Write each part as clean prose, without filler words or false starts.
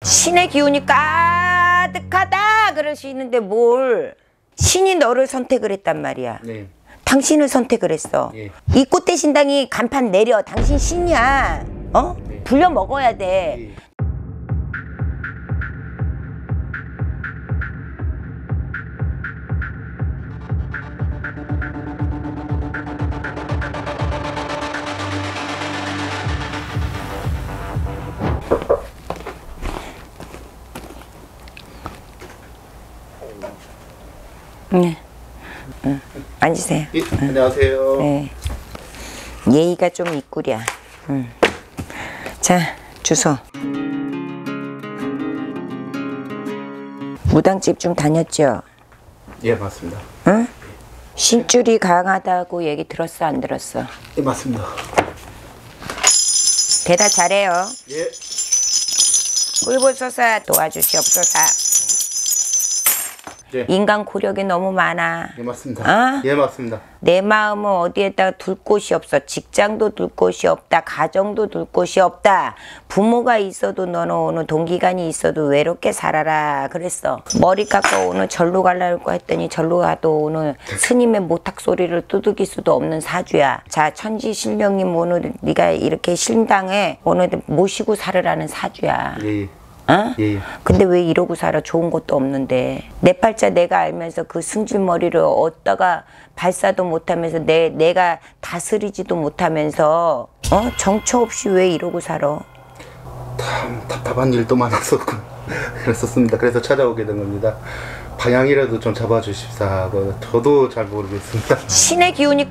신의 기운이 가득하다 그러시는데 뭘 신이 너를 선택을 했단 말이야. 네. 당신을 선택을 했어. 예. 이 꽃대 신당이 간판 내려. 당신 신이야. 어? 네. 불려 먹어야 돼. 예. 네. 앉으세요. 예, 안녕하세요. 네. 예의가 좀 있구랴. 자, 주소. 무당집 좀 다녔죠? 예, 맞습니다. 응? 신줄이 강하다고 얘기 들었어, 안 들었어? 예, 맞습니다. 대답 잘해요. 예. 꿀벌소사 도와주시옵소서. 예. 인간 고력이 너무 많아. 예, 맞습니다. 어? 예, 맞습니다. 내 마음은 어디에다가 둘 곳이 없어. 직장도 둘 곳이 없다. 가정도 둘 곳이 없다. 부모가 있어도 너는 오늘 동기간이 있어도 외롭게 살아라 그랬어. 머리 깎고 오늘 절로 가려고 했더니 절로 가도 오늘 스님의 모탁 소리를 두들길 수도 없는 사주야. 자, 천지신령님 오늘 네가 이렇게 신당에 오늘 모시고 살으라는 사주야. 예. 어? 예. 근데 왜 이러고 살아? 좋은 것도 없는데. 내 팔자 내가 알면서 그 승질머리를 얻다가 발사도 못하면서 내가 다스리지도 못하면서 정처 없이 왜 이러고 살아? 참 답답한 일도 많아서 그랬었습니다. 그래서 찾아오게 된 겁니다. 방향이라도 좀 잡아주십사고 저도 잘 모르겠습니다. 신의 기운이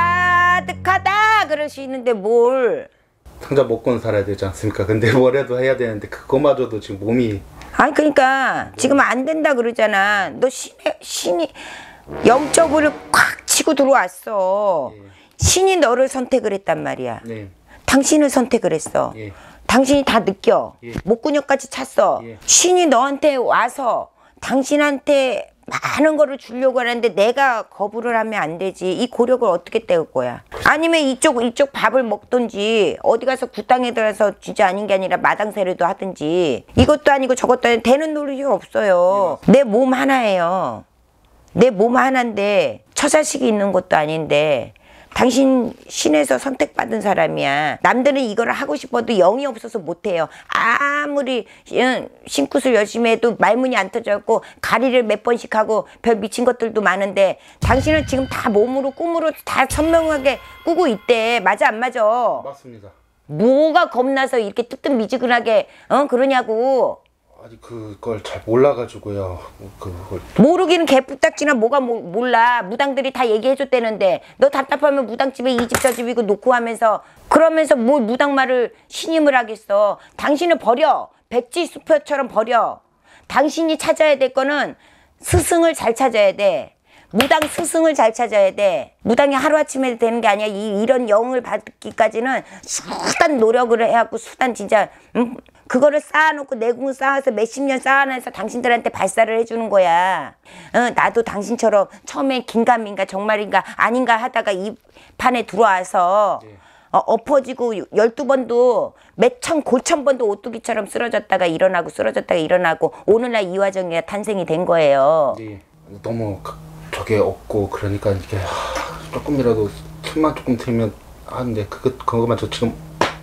가득하다 그러시는데 뭘? 상자 먹고는 살아야 되지 않습니까? 근데 뭐라도 해야 되는데 그거마저도 지금 몸이 아니 그러니까 지금 안 된다 그러잖아. 너 신이 영적으로 콱 치고 들어왔어. 예. 신이 너를 선택을 했단 말이야. 네. 당신을 선택을 했어. 예. 당신이 다 느껴. 예. 목근육까지 찼어. 예. 신이 너한테 와서 당신한테 많은 거를 주려고 하는데 내가 거부를 하면 안 되지. 이 고력을 어떻게 떼울 거야? 아니면 이쪽 밥을 먹든지 어디 가서 구땅에 들어서 진짜 아닌 게 아니라 마당새라도 하든지 이것도 아니고 저것도 아니고 되는 노릇이 없어요. 내 몸 하나예요. 내 몸 하나인데 처자식이 있는 것도 아닌데 당신 신에서 선택받은 사람이야. 남들은 이걸 하고 싶어도 영이 없어서 못해요. 아무리 신굿을 열심히 해도 말문이 안 터졌고 가리를 몇 번씩 하고 별 미친 것들도 많은데 당신은 지금 다 몸으로 꿈으로 다 선명하게 꾸고 있대. 맞아 안 맞아? 맞습니다. 뭐가 겁나서 이렇게 뜨뜻미지근하게 그러냐고. 아직 그걸 잘 몰라가지고요. 그걸 모르기는 개뿔딱지나 뭐가 몰라. 무당들이 다 얘기해줬다는데 너 답답하면 무당집에 이 집 저 집 이거 놓고 하면서 그러면서 뭘 무당말을 신임을 하겠어. 당신을 버려. 백지수표처럼 버려. 당신이 찾아야 될 거는 스승을 잘 찾아야 돼. 무당 스승을 잘 찾아야 돼. 무당이 하루아침에 되는 게 아니야. 이런 영을 받기까지는 수단 노력을 해갖고 수단 진짜 그거를 쌓아놓고 내공 쌓아서 몇십 년 쌓아놔서 당신들한테 발사를 해주는 거야. 나도 당신처럼 처음에 긴가민가 정말인가 아닌가 하다가 이 판에 들어와서 엎어지고 12번도 몇천 고천 번도 오뚜기처럼 쓰러졌다가 일어나고 쓰러졌다가 일어나고 오늘날 이화정이가 탄생이 된 거예요. 네. 너무 저게 없고 그러니까 이게 조금이라도 틈만 조금 트면 하는데 그거만 저 지금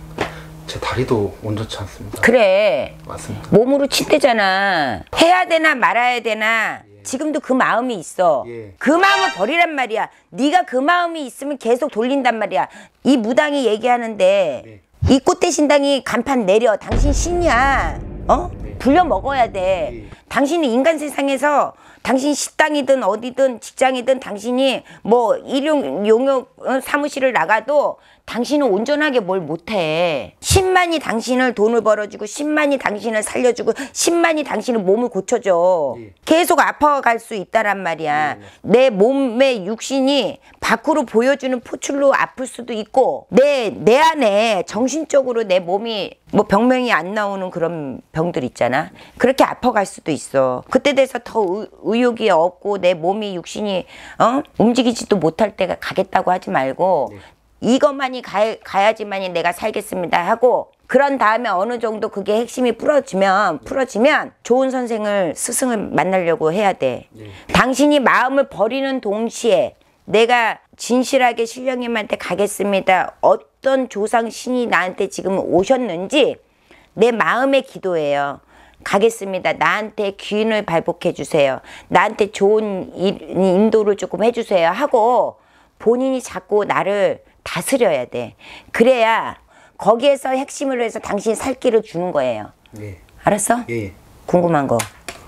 제 다리도 온전치 않습니다. 그래. 맞습니다. 몸으로 친대잖아. 해야 되나 말아야 되나. 예. 지금도 그 마음이 있어. 예. 그 마음을 버리란 말이야. 네가 그 마음이 있으면 계속 돌린단 말이야. 이 무당이 얘기하는데 네. 이 꽃대 신당이 간판 내려. 당신 신이야. 네. 불려 먹어야 돼. 예. 당신이 인간 세상에서 당신 식당이든 어디든 직장이든 당신이 뭐 일용 용역 사무실을 나가도 당신은 온전하게 뭘 못해. 신만이 당신을 돈을 벌어주고 신만이 당신을 살려주고 신만이 당신의 몸을 고쳐줘. 예. 계속 아파갈 수 있다란 말이야. 내 몸의 육신이 밖으로 보여주는 포출로 아플 수도 있고 내 안에 정신적으로 내 몸이 뭐 병명이 안 나오는 그런 병들 있잖아. 그렇게 아파갈 수도 있어. 그때 돼서 더 의욕이 없고 내 몸이 육신이 움직이지도 못할 때가 가겠다고 하지 말고 네. 이것만이 가야지만이 내가 살겠습니다 하고 그런 다음에 어느 정도 그게 핵심이 풀어지면 좋은 선생을 스승을 만나려고 해야 돼. 당신이 마음을 버리는 동시에 내가 진실하게 신령님한테 가겠습니다. 어떤 조상 신이 나한테 지금 오셨는지 내 마음의 기도예요. 가겠습니다. 나한테 귀인을 발복해 주세요. 나한테 좋은 인도를 조금 해주세요 하고 본인이 자꾸 나를 다스려야 돼. 그래야 거기에서 핵심으로 해서 당신이 살 길을 주는 거예요. 예. 알았어? 예. 궁금한 거.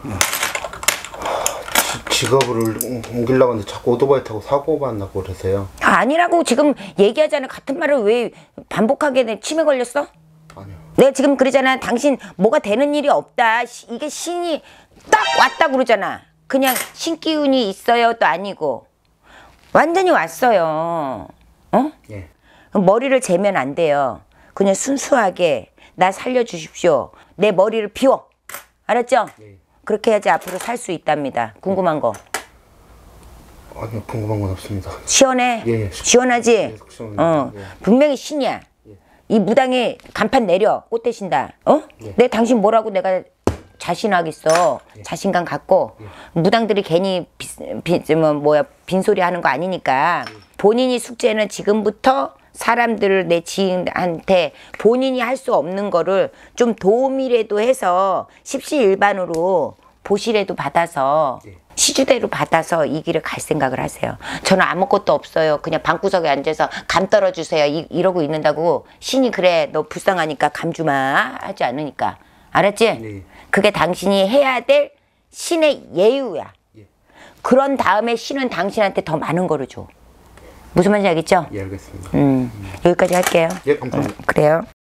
직업을 옮기려고 하는데 자꾸 오토바이 타고 사고가 나고 그러세요. 아니라고 지금 얘기하잖아. 같은 말을 왜 반복하게 내 치매 걸렸어? 아니요. 내가 지금 그러잖아. 당신 뭐가 되는 일이 없다. 이게 신이 딱 왔다 그러잖아. 그냥 신기운이 있어요 또 아니고 완전히 왔어요. 어? 예. 머리를 재면 안 돼요. 그냥 순수하게 나 살려주십시오. 내 머리를 비워. 알았죠? 예. 그렇게 해야지 앞으로 살 수 있답니다. 궁금한 거. 아니요, 궁금한 건 없습니다. 시원해? 예. 시원하지? 예, 시원합니다. 예. 분명히 신이야. 이 무당에 간판 내려. 꽃 대신다. 어? 예. 내 당신 뭐라고 내가 자신하겠어. 자신감 갖고. 무당들이 괜히 빈소리 하는 거 아니니까. 본인이 숙제는 지금부터 사람들을 내 지인한테 본인이 할 수 없는 거를 좀 도움이라도 해서 십시일반으로 보시라도 받아서 시주대로 받아서 이 길을 갈 생각을 하세요. 저는 아무것도 없어요. 그냥 방구석에 앉아서 감 떨어주세요. 이러고 있는다고 신이 그래 너 불쌍하니까 감 주마 하지 않으니까. 알았지? 네. 그게 당신이 해야 될 신의 예우야. 그런 다음에 신은 당신한테 더 많은 거를 줘. 무슨 말인지 알겠죠? 예, 알겠습니다. 여기까지 할게요. 예, 감사합니다. 그래요.